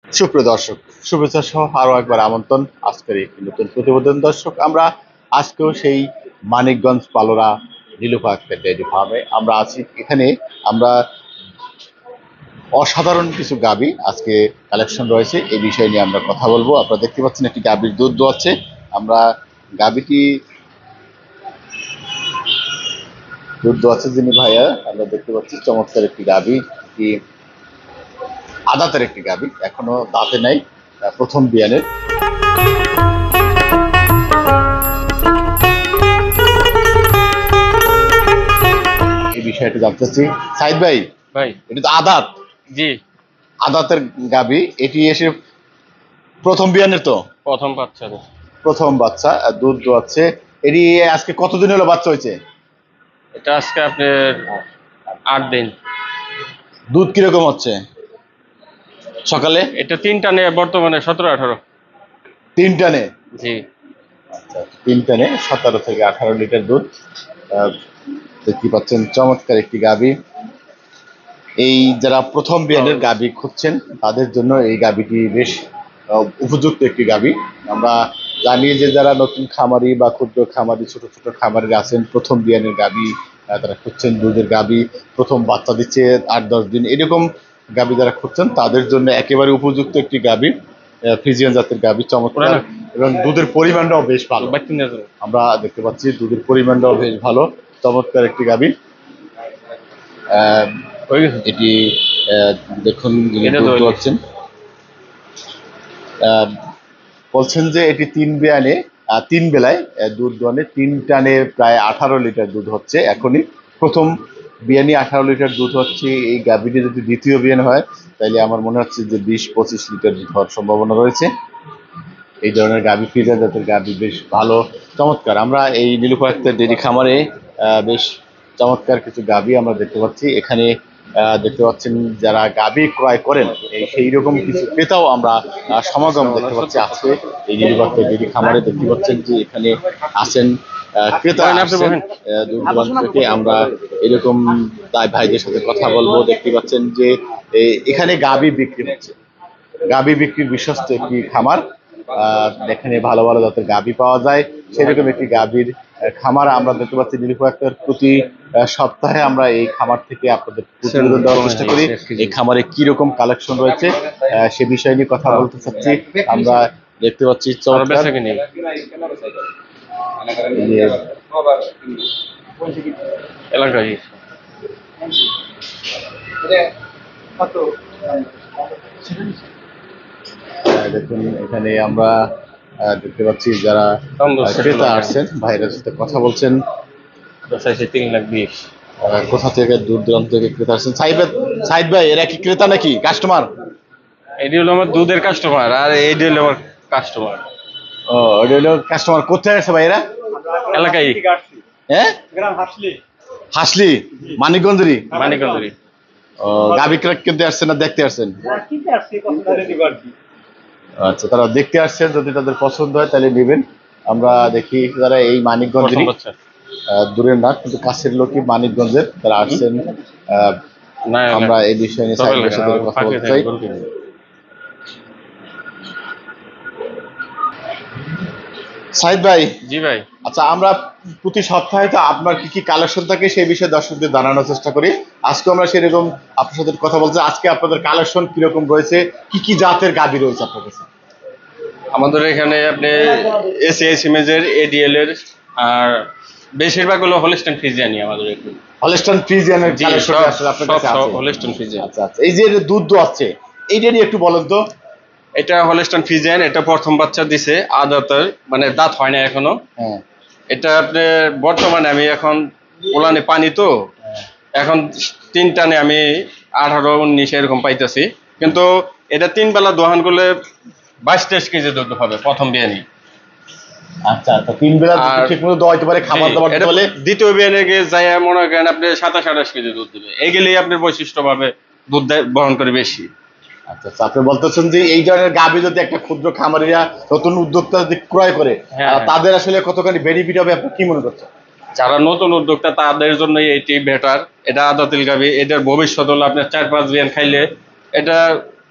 সুপ্রিয় দর্শক, শুভেচ্ছা সহ আরো একবার আমন্ত্রণ আজকের একটি নতুন প্রতিবেদন। দর্শক, আমরা আজকেও সেই মানিকগঞ্জ পালোরা নীলুফা একটা ডেয়ারি ফার্মে আমরা আছি। এখানে আমরা অসাধারণ কিছু গাবি আজকে কালেকশন রয়েছে, এই বিষয় নিয়ে আমরা কথা বলবো। আপনারা দেখতে পাচ্ছেন একটি গাবির দুধ দোয়াচ্ছে। আমরা গাবিটি দুধ দোয়াচ্ছে যিনি ভাইয়া, আমরা দেখতে পাচ্ছি চমৎকার একটি গাবি, একটি আদাতের একটি গাবি, এখনো দাঁতে নাই, প্রথম বিয়ানের। এই বিষয়টা জানতে চাচ্ছি সাইদ ভাই। ভাই এটা তো আদাত, জি আদাতের গাবি, এটি এসে প্রথম বিয়ানের তো প্রথম বাচ্চা প্রথম বাচ্চা, দুধ দোয়াচ্ছে। এটি আজকে কতদিন হলো বাচ্চা হয়েছে? এটা আজকে আপনার 8 দিন। দুধ কিরকম হচ্ছে সকালে? এটা 3 টানে বর্তমানে 17-18। 3 টানে? জি আচ্ছা, 3 টানে 17 থেকে 18 লিটার দুধ। দেখতে পাচ্ছেন চমৎকার একটি গাবি। এই যারা প্রথম বিয়ানের গাবি খুঁজছেন তাদের জন্য এই গাবিটি বেশ উপযুক্ত একটি গাবি। আমরা জানি যে যারা নতুন খামারি বা ক্ষুদ্র খামারি, ছোট ছোট খামারি আছেন, প্রথম বিয়ানের গাবি তারা খুঁজছেন, দুধের গাবি, প্রথম বাচ্চা দিচ্ছে 8-10 দিন, এরকম গাবি যারা খুঁজছেন তাদের জন্য একেবারে উপযুক্ত একটি গাবি, ফ্রিজিয়ান জাতের গাবি, চমৎকার। এবং দুধের পরিমাণটাও বেশ ভালো, আমরা দেখতে পাচ্ছি দুধের পরিমাণটাও বেশ ভালো, চমৎকার একটি গাবি। এটি দেখুন পাচ্ছেন, বলছেন যে এটি 3 বিয়ানে 3 বেলায় দুধ দোয়ানে 3 টানে প্রায় 18 লিটার দুধ হচ্ছে এখনই। প্রথম বিয়ানি 18 লিটার দুধ হচ্ছে। এই গাভীটি যদি দ্বিতীয় বিয়ান হয় তাহলে আমার মনে হচ্ছে যে 20-25 লিটার দুধ হওয়ার সম্ভাবনা রয়েছে। এই ধরনের গাভী, ফ্রিজিয়ান জাতের গাভী বেশ ভালো, চমৎকার। আমরা এই নীলুফা একটা ডেইরি খামারে বেশ চমৎকার কিছু গাভী আমরা দেখতে পাচ্ছি। এখানে দেখতে পাচ্ছেন যারা গাভী ক্রয় করেন এই সেই রকম কিছু ক্রেতাও আমরা সমাগম দেখতে পাচ্ছি আজকে এই নীলুফা একটা ডেইরি খামারে। দেখতে পাচ্ছেন যে এখানে আছেন ক্রেতা আসছেন দূর দূরান্ত থেকে। আমরা এরকম তাই ভাইদের সাথে কথা বলবো। দেখতে পাচ্ছেন যে এখানে গাভী বিক্রি হচ্ছে, গাভী বিক্রির বিশ্বস্ত একটি খামার। এখানে ভালো ভালো জাতের গাভী পাওয়া যায়, সেরকম একটি গাভীর খামার আমরা দেখতে পাচ্ছি নীলুফা একটার। প্রতি সপ্তাহে আমরা এই খামার থেকে আপনাদের প্রতিবেদন দেওয়ার চেষ্টা করি এই খামারে কি রকম কালেকশন রয়েছে সে বিষয় নিয়ে কথা বলতে চাচ্ছি। আমরা দেখতে পাচ্ছি চমৎকার এলাকায় দেখুন, এখানে আমরা দেখতে পাচ্ছি যারা ক্রেতা আসছেন ভাইয়ের সাথে কথা বলছেন। 3,20,000। কোথা থেকে দূর দূরান্ত থেকে ক্রেতা আসছেন? সাইদ ভাই, এরা কি ক্রেতা নাকি কাস্টমার? এটি হলো আমার দুধের কাস্টমার আর এইটি হলো আমার কাস্টমার। ও, এটা হলো কাস্টমার। কোথায় আছে ভাই এরা? এলাকায়। হ্যাঁ, হাসলি, মানিকগঞ্জেরই। মানিকগঞ্জেরই। ও, গাভী কিনতে আসছেন না দেখতে আসছেন? আচ্ছা, তারা দেখতে আসছেন, যদি তাদের পছন্দ হয় তাহলে নেবেন। আমরা দেখি যারা এই মানিকগঞ্জেরই, দূরের না কিন্তু কাছের লোকই, মানিকগঞ্জের তারা আসছেন। আমরা এই বিষয় নিয়ে সাইদের সাথে কথা বলতে চাই। সাইদ ভাই। জি ভাই। আচ্ছা, আমরা প্রতি সপ্তাহে তো আপনার কি কি কালেকশন থাকে সেই বিষয়ে দর্শকদের জানানোর চেষ্টা করি। আজকে আমরা সেরকম আপনার সাথে কথা বলছি। আজকে আপনাদের কালেকশন কিরকম রয়েছে, কি কি জাতের গাভী রয়েছে আপনার কাছে? আমাদের এখানে আপনি এসিএস ইমেজের, এডিএল এর, আর বেশিরভাগ হলো হলিস্টাইন ফ্রিজিয়ানি। আমাদের এখানে হলিস্টাইন ফ্রিজিয়ানের কালেকশন আসলে আপনার কাছে আছে? Holstein Friesian. আচ্ছা আচ্ছা, এই যে দুধ দোয়াচ্ছে এইটা নিয়ে একটু বলেন তো। এটা হলিস্টাইন ফ্রিজিয়ান, এটা প্রথম বাচ্চা দিছে, আদাতের মানে দাঁত হয় না এখনো। হ্যাঁ, এটা আপনি বর্তমানে আমি এখন ওলানে পানি তো এখন 3 টানে আমি 18-19 এরকম পাইতেছি, কিন্তু এটা 3 বেলা দোহান করলে 22-23 কেজি দুধ হবে প্রথম বিয়ানি। আচ্ছা আচ্ছা, 3 বেলা ঠিকমতো দোয়াইতে পারে, খাবার দাবার বলে। দ্বিতীয় বিয়ানে গিয়ে যাই মনে করেন আপনি 27-28 কেজি দুধ দেবে, এইগুলি আপনার বৈশিষ্ট্য ভাবে দুধ বহন করে বেশি। আচ্ছা আচ্ছা, আপনি বলতেছেন যে এই ধরনের গাভী যদি একটা ক্ষুদ্র খামারিরা, নতুন উদ্যোক্তা যদি ক্রয় করে তাদের আসলে কতখানি বেনিফিট হবে আপনি কি মনে করছেন? যারা নতুন উদ্যোক্তা তাদের জন্য এটি বেটার। এটা আদাতিল গাভী, এটার ভবিষ্যৎ হলো আপনার 4-5 বিয়ান খাইলে এটা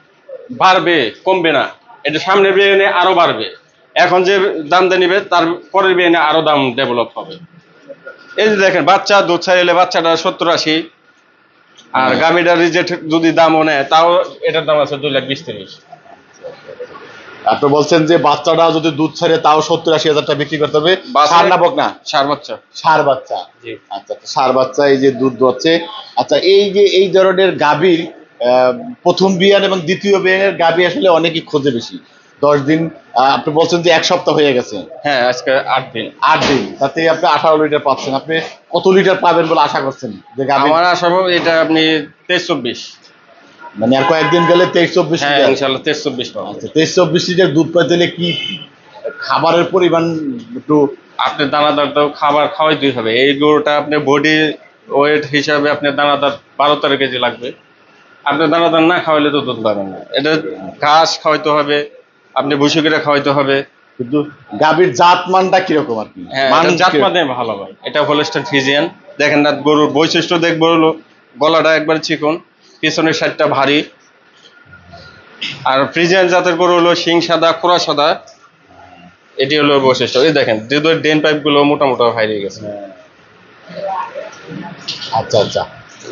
বাড়বে, কমবে না। এটা সামনের বিয়ানে আরো বাড়বে। এখন যে দাম দিয়ে নিবে তার পরের বিয়ানে আরো দাম ডেভেলপ হবে। এই যে দেখেন বাচ্চা দুধ ছাড়লে বাচ্চাটা 70-80, আর গাভীটার রিজেক্ট যদি দামও নেয় তাও এটার দাম আছে 2,20,30। আপনি বলছেন যে বাচ্চাটা যদি দুধ ছাড়ে তাও 70-80 হাজার টাকা বিক্রি করতে হবে, ষাঁড় না বকনা? ষাঁড় বাচ্চা। ষাঁড় বাচ্চা। জি। আচ্ছা, ষাঁড় বাচ্চা এই যে দুধ দোয়াচ্ছে। আচ্ছা, এই যে এই ধরনের গাভীর প্রথম বিয়ান এবং দ্বিতীয় বিয়ানের গাভী আসলে অনেকেই খোঁজে বেশি। 10 দিন, আপনি বলছেন যে এক সপ্তাহ হয়ে গেছে। হ্যাঁ, আজকে 8 দিন। 8 দিন, তাতে আপনি 18 লিটার পাচ্ছেন। আপনি কত লিটার পাবেন বলে আশা করছেন? যে গাভী আমার আশা হবে এটা আপনি 23-24। মানে আর কয়েকদিন গেলে 23-24 হ্যাঁ, লিটার? ইনশাআল্লাহ 23-24 পাবো। আচ্ছা, 23-24 লিটার দুধ পাইতে হলে কি খাবারের পরিমাণ একটু? আপনি দানাদার তো খাবার খাওয়াইতেই হবে। এই গরুটা আপনার বডি ওয়েট হিসাবে আপনার দানাদার 12-13 কেজি লাগবে। আপনি দানাদার না খাওয়াইলে তো দুধ পাবেন না। এটা ঘাস খাওয়াইতে হবে, আপনি ভুসি করে খাওয়াইতে হবে। কিন্তু গাভীর জাত মানটা কিরকম আর কি? হ্যাঁ, মান এটা জাত মানে ভালো ভাই। এটা হলস্টাইন ফ্রিজিয়ান। দেখেন না গরুর বৈশিষ্ট্য দেখবো হলো গলাটা একবার চিকন, পিছনের সাইডটা ভারী। আর ফ্রিজিয়ান জাতের গরু হলো শিং সাদা, খোরা সাদা। এটি হলো বৈশিষ্ট্য। এই দেখেন দুধের ডেন পাইপ গুলো মোটা মোটা হারিয়ে গেছে। আচ্ছা আচ্ছা,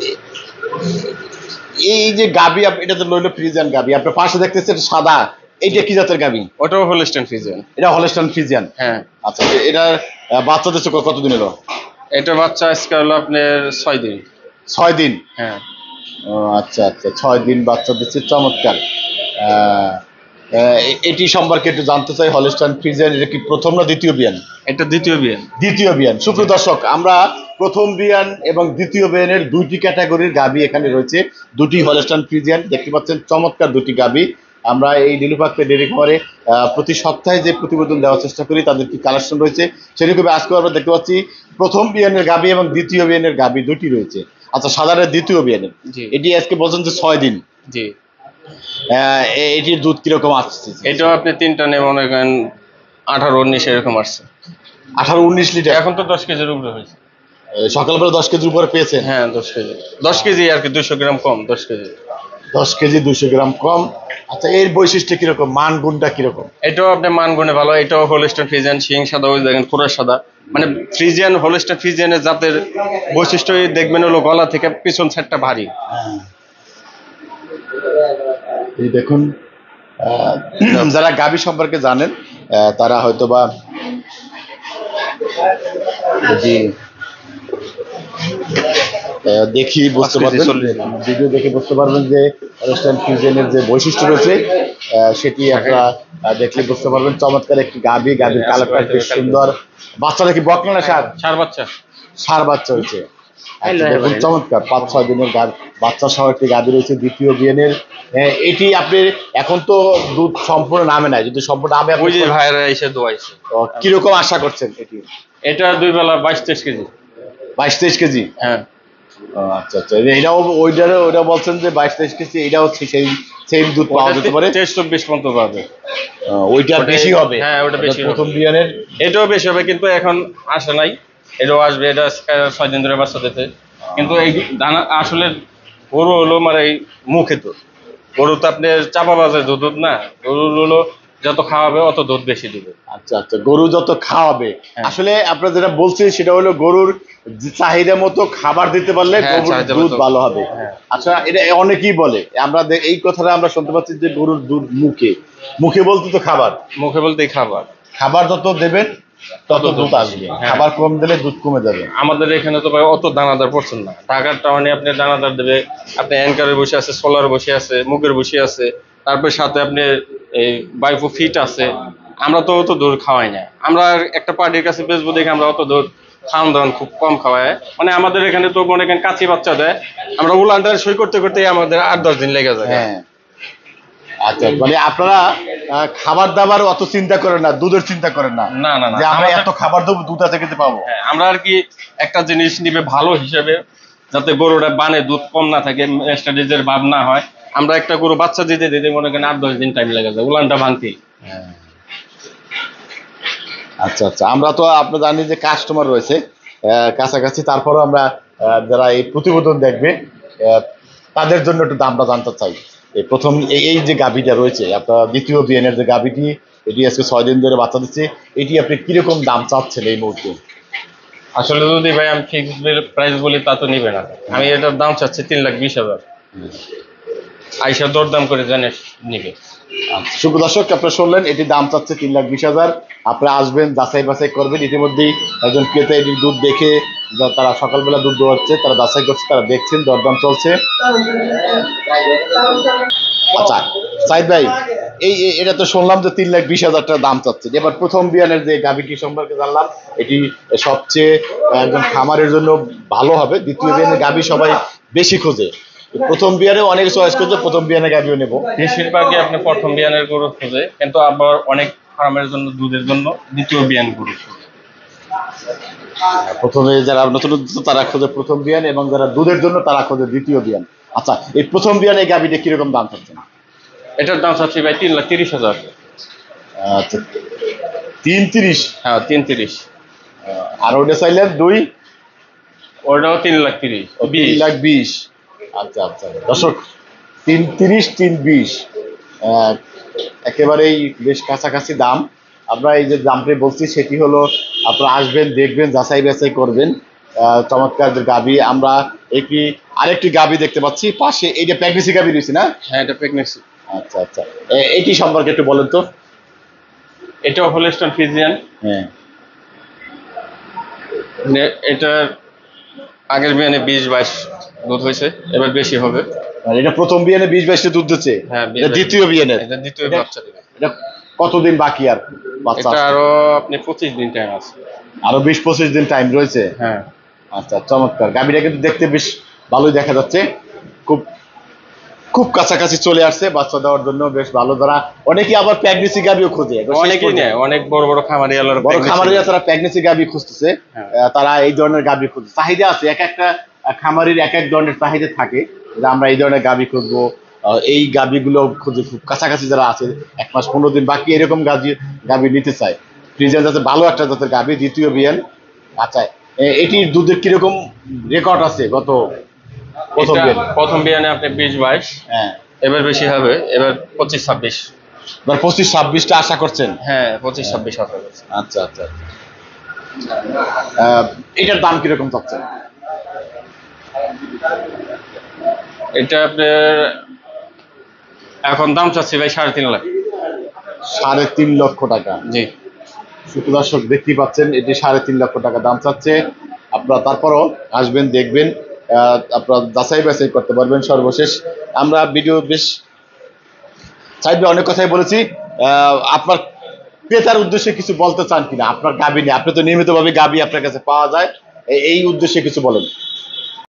এই যে গাভী এটা তো লইলো ফ্রিজিয়ান গাভী, আপনার পাশে দেখতেছেন সাদা, এইটা কি জাতের গাভী? ওটাও হলস্টাইন ফ্রিজিয়ান। এটা হলস্টাইন ফ্রিজিয়ান। হ্যাঁ। আচ্ছা, এটার বাচ্চা দিচ্ছে কতদিন হলো? এটা বাচ্চা আজকে হলো আপনার 6 দিন। 6 দিন? হ্যাঁ। ও আচ্ছা আচ্ছা, 6 দিন বাচ্চা দিচ্ছে, চমৎকার। এটি সম্পর্কে একটু জানতে চাই। হলস্টাইন ফ্রিজিয়ান এটা কি প্রথম না দ্বিতীয় বিয়ান? এটা দ্বিতীয় বিয়ান। দ্বিতীয় বিয়ান। সুপ্রিয় দর্শক, আমরা প্রথম বিয়ান এবং দ্বিতীয় বিয়ানের দুইটি ক্যাটাগরির গাভী এখানে রয়েছে। দুটি হলস্টাইন ফ্রিজিয়ান দেখতে পাচ্ছেন, চমৎকার দুটি গাভী। আমরা এই নিলুফাক ডেয়ারি খামারে প্রতি সপ্তাহে যে প্রতিবেদন দেওয়ার চেষ্টা করি, তাদের কি কালেকশন রয়েছে সেরকম আজকে আমরা দেখতে পাচ্ছি প্রথম বিয়ানের গাভী এবং দ্বিতীয় বিয়ানের গাভী দুটি রয়েছে। আচ্ছা, সাধারণ দ্বিতীয় বিয়ানের এটি আজকে বলছেন যে 6 দিন। জি। এটির দুধ কিরকম আসছে? এটাও আপনি 3 টানে মনে করেন 18-19 এরকম আসছে। 18-19 লিটার? এখন তো 10 কেজির উপরে হয়েছে। সকালবেলা 10 কেজির উপরে পেয়েছেন? হ্যাঁ, 10 কেজি। 10 কেজি আর কি, 200 গ্রাম কম। 10 কেজি। 10 কেজি 200 গ্রাম কম। আচ্ছা, এর বৈশিষ্ট্য কিরকম, মান গুণটা কিরকম? এটাও আপনার মান গুণে ভালো। এটাও হলস্টাইন ফ্রিজিয়ান, শিং সাদা, ওই দেখেন খোরা সাদা। মানে ফ্রিজিয়ান হলস্টাইন ফ্রিজিয়ানের জাতের বৈশিষ্ট্য দেখবেন হলো গলা থেকে পিছন সাইডটা ভারী। এই দেখুন, যারা গাভী সম্পর্কে জানেন তারা হয়তোবা জি দেখি বুঝতে পারবেন, ভিডিও দেখে বুঝতে পারবেন যে হলস্টাইন ফ্রিজিয়ানের যে বৈশিষ্ট্য রয়েছে সেটি আপনারা দেখলে বুঝতে পারবেন। চমৎকার একটি গাভী, গাভীর কালারটা বেশ সুন্দর। বাচ্চাটা কি বকনা না ষাঁড়? ষাঁড় বাচ্চা। ষাঁড় বাচ্চা হয়েছে। দেখুন চমৎকার 5-6 দিনের বাচ্চা সহ একটি গাভী রয়েছে দ্বিতীয় বিয়ানের। এটি আপনি এখন তো দুধ সম্পূর্ণ নামে নাই, যদি সম্পূর্ণ নামে ওই যে ভাইরা এসে দোয়াইছে। কিরকম আশা করছেন এটি? এটা 2 বেলা 22-23 কেজি। 22-23 কেজি? হ্যাঁ। আচ্ছা আচ্ছা, এটাও ওইটা বলছেন যে 22-23 কেজি, এটাও সেই সেম দুধ পাওয়া যেতে পারে? 23-24 পর্যন্ত পাবে। ওইটা বেশি হবে? হ্যাঁ, ওটা বেশি। প্রথম বিয়ানের এটাও বেশি হবে, কিন্তু এখন আসে নাই। এটাও আসবে। এটা 6 দিন ধরে বাচ্চা দিতে। কিন্তু এই দানা আসলে গরু হলো মানে এই মুখে তো গরু তো আপনার চাপা বাজে দুধ না। গরু হলো যত খাওয়াবে অত দুধ বেশি দিবে। আচ্ছা আচ্ছা, গরু যত খাওয়াবে। আসলে আপনারা যেটা বলছেন সেটা হলো গরুর চাহিদা মতো খাবার দিতে পারলে গরুর দুধ ভালো হবে। আচ্ছা, এটা অনেকেই বলে, আমরা এই কথাটা আমরা শুনতে পাচ্ছি যে গরুর দুধ মুখে মুখে বলতে তো খাবার, মুখে বলতেই খাবার। খাবার যত দেবেন তত দুধ আসবে, খাবার কম দিলে দুধ কমে যাবে। আমাদের এখানে তো ভাই অত দানাদার পড়ছেন না। ঢাকার টাউনে আপনি দানাদার দেবে, আপনি অ্যাঙ্কারে বসে আছে, সোলার বসে আছে, মুখের বসে আছে, তারপরে সাথে আপনি এই বাইফো ফিট আছে। আমরা তো অত দুধ খাওয়াই না। আমরা একটা পার্টির কাছে বেচবো দেখে আমরা অত দুধ খাওয়ান দাওয়ান খুব কম খাওয়ায়। মানে আমাদের এখানে তো মনে করেন কাঁচি বাচ্চা দেয়, আমরা উলানটা সই করতে করতে আমাদের 8-10 দিন লেগে যায়। আচ্ছা, মানে আপনারা খাবার দাবার অত চিন্তা করেন না, দুধের চিন্তা করেন না? না না, যে আমরা এত খাবার দেবো দুধ আছে কিন্তু পাবো। আমরা আর কি একটা জিনিস নিবে ভালো হিসেবে, যাতে গরুটা বানে দুধ কম না থাকে, স্ট্যাটিজের ভাব না হয়। আমরা একটা গরু বাচ্চা দিতে দিতে মনে করেন 8-10 দিন টাইম লেগে যায় উলানটা ভাঙতে। আচ্ছা আচ্ছা, আমরা তো আপনি জানি যে কাস্টমার রয়েছে কাছাকাছি, তারপরও আমরা যারা এই প্রতিবেদন দেখবে তাদের জন্য একটু দামটা জানতে চাই। এই প্রথম এই যে গাভীটা রয়েছে আপনার দ্বিতীয় বিয়ানের যে গাভীটি, এটি আজকে 6 দিন ধরে বাচ্চা দিচ্ছে, এটি আপনি কিরকম দাম চাচ্ছেন এই মুহূর্তে? আসলে যদি ভাই আমি ফিক্সড প্রাইস বলি তা তো নিবে না। আমি এটার দাম চাচ্ছি 3,20,000। আইসা দরদাম করে জানে নিবে। শুভ দর্শক, আপনারা শুনলেন, এটির দাম চাচ্ছে 3,20,000। আপনারা আসবেন, যাচাই বাছাই করবেন। ইতিমধ্যেই একজন ক্রেতা এটির দুধ দেখে, তারা সকালবেলা দুধ দোয়াচ্ছে, তারা যাচাই করছে, তারা দেখছেন, দরদাম চলছে। আচ্ছা সাইদ ভাই, এটা তো শুনলাম যে 3,20,000 টাকা দাম চাচ্ছে। এবার প্রথম বিয়ানের যে গাভীটি সম্পর্কে জানলাম, এটি সবচেয়ে একজন খামারের জন্য ভালো হবে। দ্বিতীয় বিয়ানের গাভী সবাই বেশি খোঁজে, প্রথম বিয়ানে অনেক চয়েস করছে, প্রথম বিয়ানের গাভীও নেব। বেশিরভাগই আপনি প্রথম বিয়ানের গরু খোঁজে, কিন্তু আবার অনেক ফার্মের জন্য দুধের জন্য দ্বিতীয় বিয়ান গরু খোঁজে। প্রথমে যারা নতুন তারা খোঁজে প্রথম বিয়ান, এবং যারা দুধের জন্য তারা খোঁজে দ্বিতীয় বিয়ান। আচ্ছা, এই প্রথম বিয়ানে গাভীটা কিরকম দাম চাচ্ছেন? এটার দাম চাচ্ছি ভাই 3,30,000। আচ্ছা, 3,30,000? হ্যাঁ 3,30,000। আর ওটা চাইলেন দুই? ওটাও 3,30,000। 3,20,000। আচ্ছা আচ্ছা দর্শক, 3,30,000 3,20,000 একেবারেই বেশ কাছাকাছি দাম। আমরা এই যে দামটা বলছি সেটি হলো, আপনারা আসবেন, দেখবেন, যাচাই বাছাই করবেন। চমৎকার যে গাভী, আমরা একটি আরেকটি গাভী দেখতে পাচ্ছি পাশে, এইটা প্রেগনেন্সি গাভী রয়েছে না? হ্যাঁ এটা প্রেগনেন্সি। আচ্ছা আচ্ছা, এটি সম্পর্কে একটু বলেন তো। এটাও হলস্টাইন ফ্রিজিয়ান। হ্যাঁ, এটার আগের বিয়ানে 20-22 দুধ হয়েছে, এবার বেশি হবে। আর এটা প্রথম বিয়ানে 20-22 দুধ দিচ্ছে। হ্যাঁ এটা দ্বিতীয় বিয়ানে, এটা দ্বিতীয় বাচ্চা দেবে। এটা কতদিন বাকি আর বাচ্চা এটা আসতে? আরো আপনি 25 দিন টাইম আছে। আরো 20-25 দিন টাইম রয়েছে। হ্যাঁ আচ্ছা, চমৎকার। গাভীটা কিন্তু দেখতে বেশ ভালোই দেখা যাচ্ছে, খুব খুব কাছাকাছি চলে আসছে বাচ্চা দেওয়ার জন্য, বেশ ভালো। তারা অনেকেই আবার প্রেগনেন্সি গাভীও খোঁজে, অনেকেই নেয়, অনেক বড় বড় খামারি আলার বড় খামারিরা তারা প্রেগনেন্সি গাভী খুঁজতেছে। হ্যাঁ। তারা এই ধরনের গাভী খুঁজছে, চাহিদা আছে। এক একটা খামারির এক এক ধরনের চাহিদা থাকে, যে আমরা এই ধরনের গাভী খুঁজবো। এই গাভীগুলো খুঁজে খুব কাছাকাছি যারা আছে, 1 মাস 15 দিন বাকি এরকম গাভী নিতে চায়। ফ্রিজিয়ান যাতে ভালো একটা জাতের গাভী, দ্বিতীয় বিয়ান। আচ্ছা, এটির দুধের কিরকম রেকর্ড আছে গত প্রথম বিয়ানে? প্রথম বিয়ানে আপনি 20-22, হ্যাঁ, এবার বেশি হবে, এবার 25-26। এবার 25-26টা আশা করছেন? হ্যাঁ 25-26 হবে। আচ্ছা আচ্ছা, এটার দাম কিরকম চাচ্ছেন? এটা আপনার এখন দাম চাচ্ছি ভাই 3.5 লাখ। 3.5 লক্ষ টাকা? জি। সুপ্রিয় দর্শক, দেখতেই পাচ্ছেন, এটি 3.5 লক্ষ টাকা দাম চাচ্ছে। আপনারা তারপরও আসবেন, দেখবেন, আপনারা যাচাই বাছাই করতে পারবেন। সর্বশেষ আমরা ভিডিও বেশ চাইবে অনেক কথাই বলেছি, আপনার ক্রেতার উদ্দেশ্যে কিছু বলতে চান কিনা আপনার গাভী নিয়ে? আপনি তো নিয়মিতভাবে গাভী আপনার কাছে পাওয়া যায়, এই উদ্দেশ্যে কিছু বলেন।